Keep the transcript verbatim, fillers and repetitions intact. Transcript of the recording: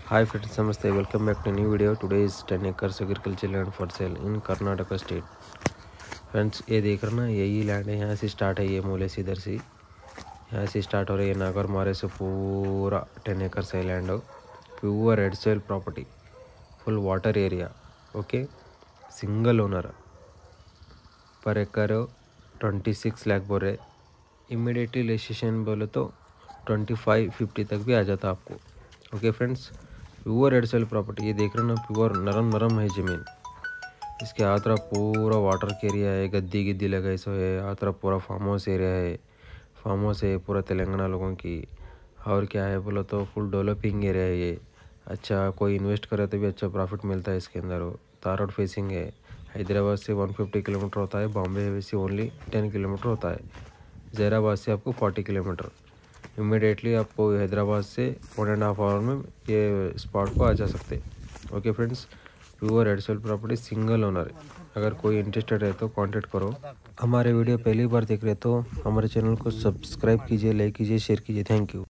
Hi friends, namaste. Welcome back to a new video. Today is ten acres agricultural land for sale in Karnataka state. Friends ये देख रहे ना, यही land है। यहाँ से स्टार्ट है, ये मूले से इधर से यहाँ से स्टार्ट हो रही है। नागर मारे से पूरा टेन एकर्स है land, pure red soil property, full water area. Okay, single owner, per acre twenty six lakh बोल रहे। इमीडिएटली रजिस्ट्रेशन बोले तो ट्वेंटी फाइव फिफ्टी तक भी आ जाता आपको। Okay friends, pure red soil property ये देख रहे हो ना, प्योर नरम नरम है ज़मीन। इसके आ तरफ पूरा वाटर के एरिया है, गद्दी गिद्दी लगाई सो है। आ तरफ पूरा फार्म हाउस एरिया है, फार्म हाउस है पूरा तेलंगाना लोगों की। और क्या है बोलो तो फुल डेवलपिंग एरिया है ये। अच्छा, कोई इन्वेस्ट करे तो भी अच्छा प्रॉफिट मिलता है इसके अंदर। तार रोड फेसिंग है। हैदराबाद से वन फिफ्टी किलोमीटर होता है, बॉम्बे से ओनली टेन किलोमीटर होता है, जैराबाद से आपको फोर्टी किलोमीटर। इमीडिएटली आपको हैदराबाद से वन एंड हाफ आवर में ये स्पॉट को आ जा सकते। Okay friends, pure red soil property, single owner है। अगर कोई इंटरेस्टेड है तो कांटेक्ट करो। हमारे वीडियो पहली बार देख रहे तो हमारे चैनल को सब्सक्राइब कीजिए, लाइक कीजिए, शेयर कीजिए। Thank you.